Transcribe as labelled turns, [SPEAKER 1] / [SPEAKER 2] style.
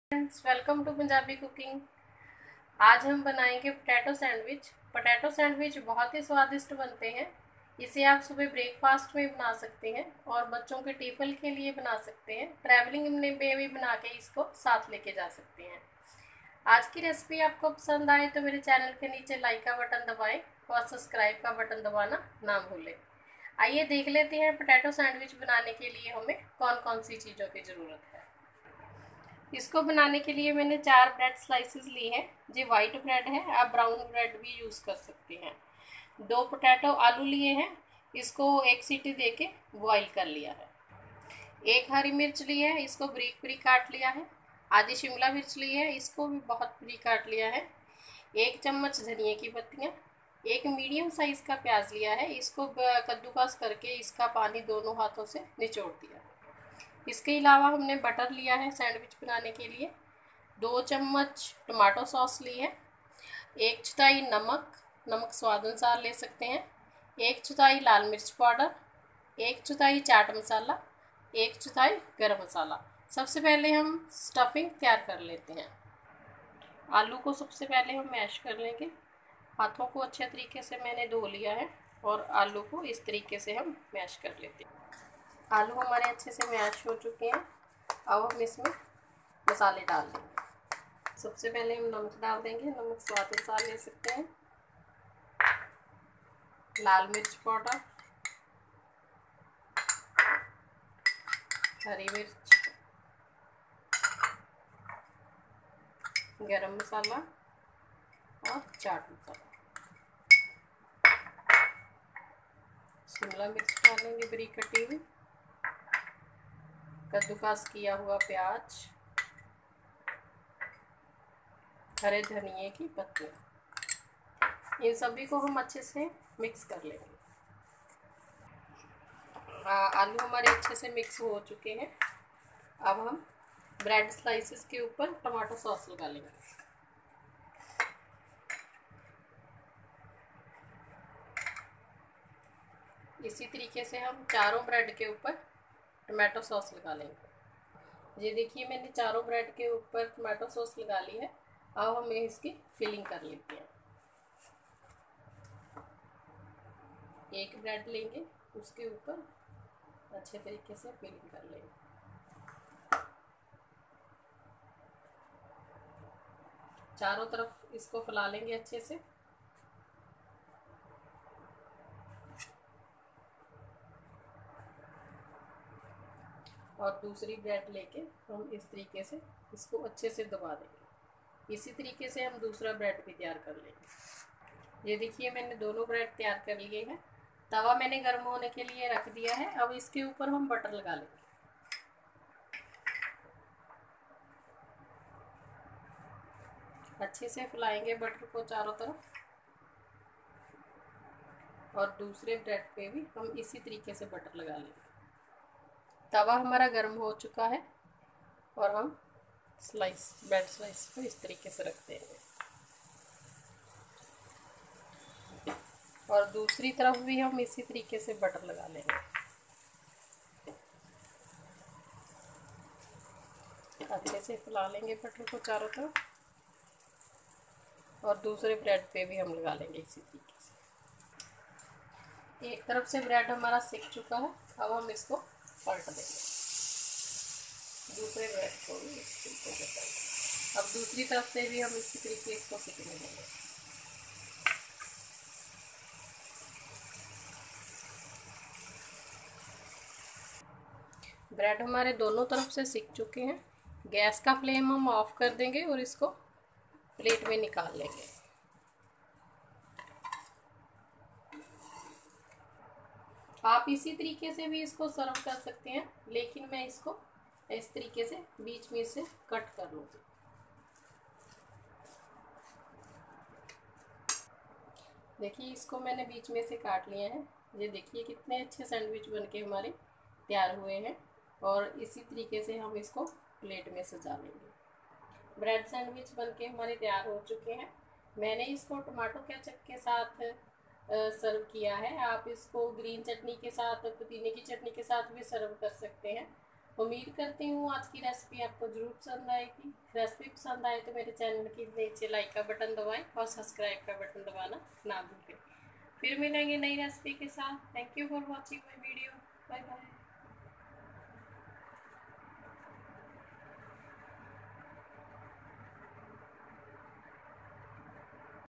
[SPEAKER 1] Friends, welcome to Punjabi cooking. आज हम बनाएंगे पोटैटो सैंडविच। पोटैटो सैंडविच बहुत ही स्वादिष्ट बनते हैं। इसे आप सुबह ब्रेकफास्ट में बना सकते हैं और बच्चों के टिफिन के लिए बना सकते हैं। ट्रैवलिंग में भी बना के इसको साथ लेके जा सकते हैं। आज की रेसिपी आपको पसंद आए तो मेरे चैनल के नीचे लाइक का बटन दबाएं और सब्सक्राइब का बटन दबाना ना भूलें। आइए देख लेते हैं पोटैटो सैंडविच बनाने के लिए हमें कौन कौन सी चीज़ों की ज़रूरत है। इसको बनाने के लिए मैंने 4 ब्रेड स्लाइसेस ली हैं। ये वाइट ब्रेड है, आप ब्राउन ब्रेड भी यूज़ कर सकते हैं। 2 पोटैटो आलू लिए हैं, इसको 1 सीटी देके बॉईल कर लिया है। 1 हरी मिर्च ली है, इसको बारीक बारीक काट लिया है। आधी शिमला मिर्च ली है, इसको भी बहुत बारीक काट लिया है। 1 चम्मच धनिया की पत्तियाँ। 1 मीडियम साइज़ का प्याज लिया है, इसको कद्दूकस करके इसका पानी दोनों हाथों से निचोड़ दिया। इसके अलावा हमने बटर लिया है सैंडविच बनाने के लिए। 2 चम्मच टमाटो सॉस ली है। 1/4 नमक, नमक स्वाद अनुसार ले सकते हैं। 1/4 लाल मिर्च पाउडर। 1/4 चाट मसाला। 1/4 गरम मसाला। सबसे पहले हम स्टफिंग तैयार कर लेते हैं। आलू को सबसे पहले हम मैश कर लेंगे। हाथों को अच्छे तरीके से मैंने धो लिया है और आलू को इस तरीके से हम मैश कर लेते हैं। आलू हमारे अच्छे से मैश हो चुके हैं। अब हम इसमें मसाले डाल देंगे। सबसे पहले हम नमक डाल देंगे, नमक स्वाद अनुसार ले सकते हैं। लाल मिर्च पाउडर, हरी मिर्च, गरम मसाला और चाट मसाला। शिमला मिर्च डालेंगे बारीक कटी हुई, कद्दूकस किया हुआ प्याज, हरे धनिए की पत्तियाँ। इन सभी को हम अच्छे से मिक्स कर लेंगे। आलू हमारे अच्छे से मिक्स हो चुके हैं। अब हम ब्रेड स्लाइसेस के ऊपर टमाटो सॉस लगा लेंगे। इसी तरीके से हम चारों ब्रेड के ऊपर टमाटो सॉस लगा लेंगे। ये देखिए मैंने चारों ब्रेड के ऊपर टमाटो सॉस लगा ली है। अब हम इसकी फिलिंग कर लेते हैं। एक ब्रेड लेंगे, उसके ऊपर अच्छे तरीके से फिलिंग कर लेंगे। चारों तरफ इसको फैला लेंगे अच्छे से। और दूसरी ब्रेड लेके हम इस तरीके से इसको अच्छे से दबा देंगे। इसी तरीके से हम दूसरा ब्रेड भी तैयार कर लेंगे। ये देखिए मैंने दोनों ब्रेड तैयार कर लिए हैं। तवा मैंने गर्म होने के लिए रख दिया है। अब इसके ऊपर हम बटर लगा लेंगे। अच्छे से फैलाएंगे बटर को चारों तरफ। और दूसरे ब्रेड पे भी हम इसी तरीके से बटर लगा लेंगे। तवा हमारा गर्म हो चुका है और हम ब्रेड स्लाइस को इस तरीके से रख देंगे। और दूसरी तरफ भी हम इसी तरीके से बटर लगा लेंगे। अच्छे से फैला लेंगे बटर को चारों तरफ। और दूसरे ब्रेड पे भी हम लगा लेंगे इसी तरीके से। एक तरफ से ब्रेड हमारा सिक चुका है, अब हम इसको पलट देंगे। दूसरे ब्रेड को भी इस तरीके से पलट। अब दूसरी तरफ से भी हम इसी तरीके इसको सिकने देंगे। ब्रेड हमारे दोनों तरफ से सिक चुके हैं। गैस का फ्लेम हम ऑफ कर देंगे और इसको प्लेट में निकाल लेंगे। आप इसी तरीके से भी इसको सर्व कर सकते हैं, लेकिन मैं इसको इस तरीके से बीच में से कट कर लूँगी। देखिए इसको मैंने बीच में से काट लिया है। ये देखिए कितने अच्छे सैंडविच बनके हमारे तैयार हुए हैं। और इसी तरीके से हम इसको प्लेट में सजा लेंगे। ब्रेड सैंडविच बनके हमारे तैयार हो चुके हैं। मैंने इसको टमाटो केचप के साथ सर्व किया है। आप इसको ग्रीन चटनी के साथ, पुदीने की चटनी के साथ भी सर्व कर सकते हैं। उम्मीद करती हूँ आज की रेसिपी आपको ज़रूर पसंद आएगी। रेसिपी पसंद आए तो मेरे चैनल के नीचे लाइक का बटन दबाएं और सब्सक्राइब का बटन दबाना ना भूलें। फिर मिलेंगे नई रेसिपी के साथ। Thank you for watching my video. Bye bye.